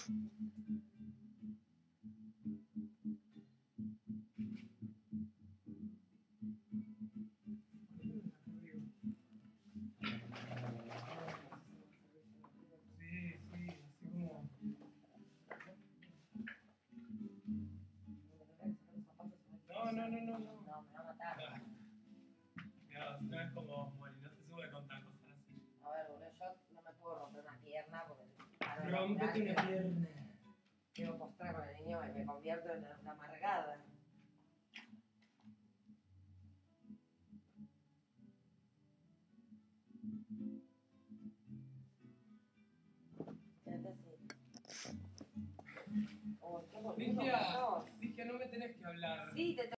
Sí, sí, así como... No, no, no, no, no. No, me va a matar. Mira, no es como vos, Mori, no se sube con tacos así. A ver, boludo, yo no me puedo romper una pierna porque... Rompete una pierna. Quiero postrar con el niño y me convierto en una amargada. Quédate así. Oh, qué boludo que Ligia, sos. Ligia, no me tenés que hablar. Sí, te